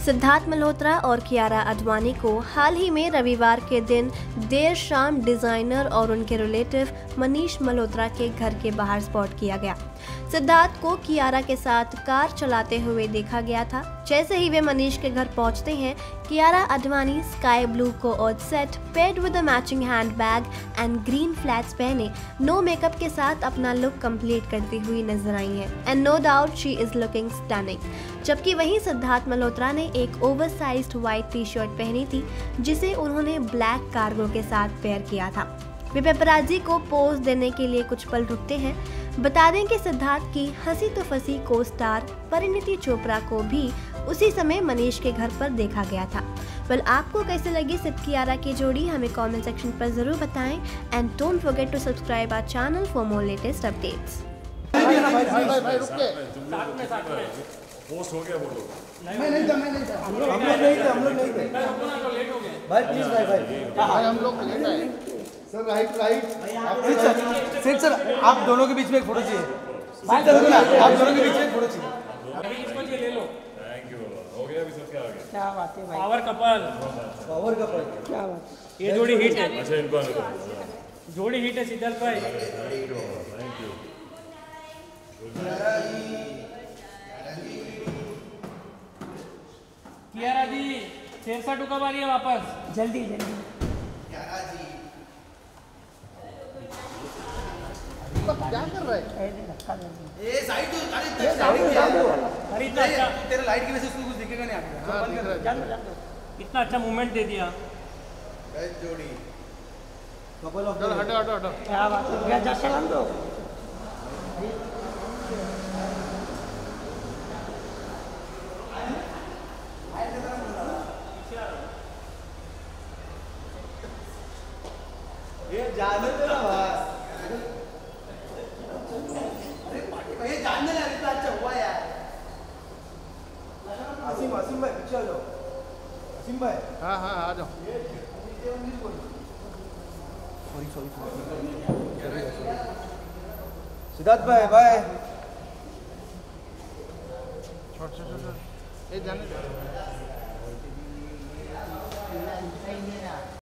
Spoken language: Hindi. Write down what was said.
सिद्धार्थ मल्होत्रा और कियारा आडवाणी को हाल ही में रविवार के दिन देर शाम डिजाइनर और उनके रिलेटिव मनीष मल्होत्रा के घर के बाहर स्पॉट किया गया। सिद्धार्थ को कियारा के साथ कार चलाते हुए देखा गया था। जैसे ही वे मनीष के घर पहुंचते हैं, Kiara Advani sky blue coat set paired with a matching handbag and green flats पहने नो मेकअप के साथ अपना लुक कंप्लीट करती हुई नजर आई हैं। And no doubt she is looking stunning. जबकि वहीं सिद्धार्थ मल्होत्रा ने एक ओवरसाइज्ड व्हाइट टी शर्ट पहनी थी, जिसे उन्होंने ब्लैक कार्गो के साथ पेयर किया था। वे पेपराजी को पोज देने के लिए कुछ पल रुकते हैं। बता दें कि सिद्धार्थ की हंसी तो फंसी को स्टार परिणीति चोपड़ा को भी उसी समय मनीष के घर पर देखा गया था। वेल, आपको कैसे लगी सिद्ध कियारा की जोड़ी, हमें कमेंट सेक्शन पर जरूर बताएं। And don't forget to subscribe our channel for more latest updates. Post हो गया बोलो। मैं नहीं था हम लोग नहीं थे भाई, प्लीज भाई हम लोग लेट आए सर। राइट सर, आप दोनों के बीच में एक फोटो चाहिए। आप दोनों के बीच में एक फोटो चाहिए। इसको ले लो। Thank you. हो गया अभी सब क्या बात है भाई। पावर कपल क्या बात है। ये जोड़ी हिट है। अच्छा, इनको जोड़ी हिट है सिद्धार्थ भाई। Thank you. कियारा जी, शेरशाह कब आ रही है वापस? जल्दी। क्या कर रहा है? ए साइड तो इतना अच्छा, तेरे लाइट की वजह से उसको कुछ दिखेगा नहीं आगे। इतना अच्छा मूवमेंट दे दिया। जोड़ी हटो क्या बात है भैया, जस्ट सलाम दो। ये जानने दे ना बस। ये जानने लगा इतना अच्छा हुआ यार। आसिम भाई पीछे आ जाओ। आसिम भाई हाँ आ जाओ। सॉरी सिद्धार्थ भाई बाय। छोड़ ये जाने